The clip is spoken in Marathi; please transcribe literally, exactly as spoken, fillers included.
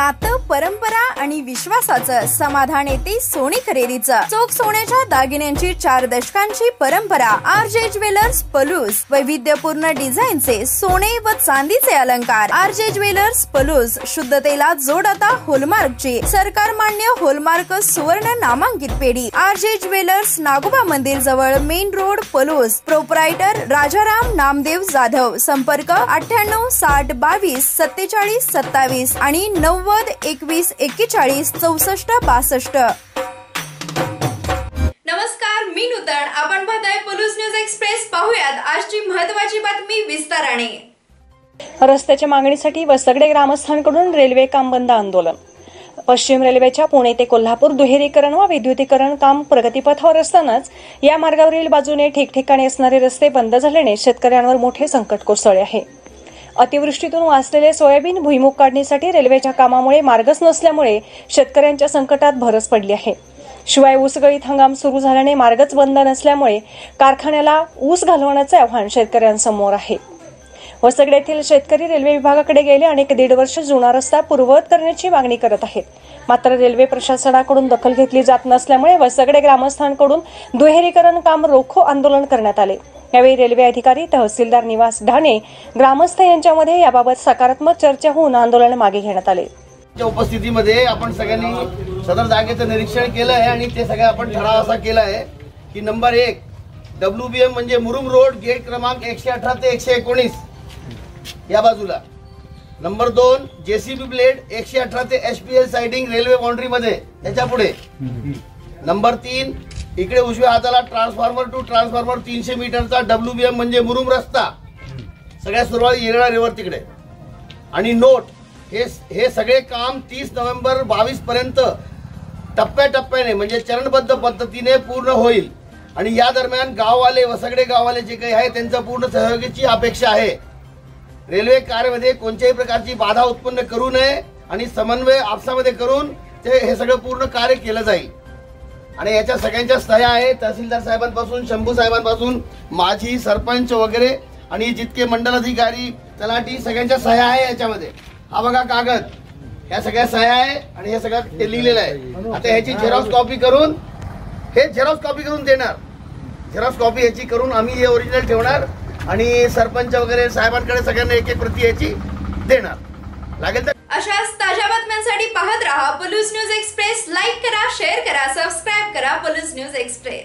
नातं, परंपरा आणि विश्वासाचं समाधान येते सोने खरेदीचं। चोख सोन्याच्या दागिन्यांची चार दशकांची परंपरा। आर जे ज्वेलर्स पलूस, वैविध्यपूर्ण डिझाईनचे सोने व चांदीचे अलंकार। आर जे ज्वेलर्स पलूस, शुद्धतेला जोड आता होलमार्कची, सरकार मान्य होलमार्क सुवर्ण नामांकित पेढी। आर जे ज्वेलर्स, नागोबा मंदिर जवळ, main road, Palus. Proprietor Rajaram Namdev Jadhav. संपर्क अठ्ठ्याण्णव साठ बावीस सत्तेचाळीस सत्तावीस आणि नव्वद एकवीस एक्केचाळीस चौसष्ट बासष्ट। नमस्कार, मी नूतन, आपण पाहताय पलूस न्यूज एक्सप्रेस। पाहूयात आजची महत्त्वाची बातमी विस्ताराने। रस्त्याच्या मागणीसाठी वसगडे ग्रामस्थांकडून रेल्वे काम बंद आंदोलन। पश्चिम रेल्वेच्या पुणे ते कोल्हापूर दुहेरीकरण व विद्युतीकरण काम प्रगतीपथावर असतानाच या मार्गावरील बाजूने ठिकठिकाणी असणारे रस्ते बंद झाल्याने शेतकऱ्यांवर मोठे संकट कोसळले आहे। अतिवृष्टीतून वाचलेले सोयाबीन भुईमुग काढणीसाठी रेल्वेच्या कामामुळे मार्गच नसल्यामुळे शेतकऱ्यांच्या संकटात भरच पडली आहे। शिवाय ऊसगळीत हंगाम सुरू झाल्याने मार्गच बंद नसल्यामुळे कारखान्याला ऊस घालवण्याचे आव्हान शेतकऱ्यांसमोर आहे। वसगडे येथील शेतकरी रेल्वे विभागाकडे गेले अनेक दीड वर्ष जुना रस्ता पूर्ववत करण्याची मागणी करत आहेत, मात्र रेल्वे प्रशासनाकडून दखल घेतली जात नसल्यामुळे वसगडे ग्रामस्थांकडून दुहेरीकरण काम रोखो आंदोलन करण्यात आले। यावेळी रेल्वे अधिकारी, तहसीलदार निवास ढाणे, ग्रामस्थ यांच्यामध्ये याबाबत सकारात्मक चर्चा होऊन आंदोलन मागे घेण्यात आले। उपस्थितीमध्ये आपण सगळ्यांनी सदर जागेचं निरीक्षण केलं आहे आणि ते सगळं आपण ठराव असा केला आहे की नंबर एक डब्ल्यू बी एम म्हणजे मुरुम रोड, गेट क्रमांक एकशे अठरा ते एकशे एकोणीस या बाजूला। नंबर दोन जेसीबी ब्लेड एकशे अठरा ते H P L siding railway boundary मध्ये त्याच्या पुढे। नंबर तीन इकडे उजव्या हाताला ट्रान्सफॉर्मर टू ट्रान्सफॉर्मर तीनशे मीटरचा डब्ल्यू बी एम म्हणजे मुरुम रस्ता सगळ्या सुरुवात येरळा रिव्हर तिकडे। आणि नोट हे हे सगळे काम तीस नोव्हेंबर बावीस पर्यंत टप्प्याटप्प्याने म्हणजे चरणबद्ध पद्धतीने पूर्ण होईल आणि या दरम्यान गाववाले वसगडे गाववाले जे काही आहे त्यांच्या पूर्ण सहयोगाची अपेक्षा आहे। रेल्वे कार्यामध्ये कोणत्याही प्रकारची बाधा उत्पन्न करू नये आणि समन्वय आपसामध्ये करून ते हे सगळं पूर्ण कार्य केलं जाईल। आणि याच्या सगळ्यांच्या सह्या आहेत, तहसीलदार साहेबांपासून शंभू साहेबांपासून माजी सरपंच वगैरे आणि जितके मंडलाधिकारी तलाठी सगळ्यांच्या सह्या आहे याच्यामध्ये। हा बघा कागद, या सगळ्या सह्या आहे आणि हे सगळं ते लिहिलेलं आहे। आता ह्याची झेरॉक्स कॉपी करून हे झेरॉक्स कॉपी करून देणार, झेरॉक्स कॉपी ह्याची करून आम्ही हे ओरिजिनल ठेवणार आणि सरपंच वगैरे साहेबांकडे सगळ्यांना एक एक प्रति याची देणार लागेल। तर अशाच ताज्या बातम्यांसाठी पाहत रहा पलूस न्यूज एक्सप्रेस। लाईक करा, शेअर करा, सबस्क्राईब करा पलूस न्यूज एक्सप्रेस।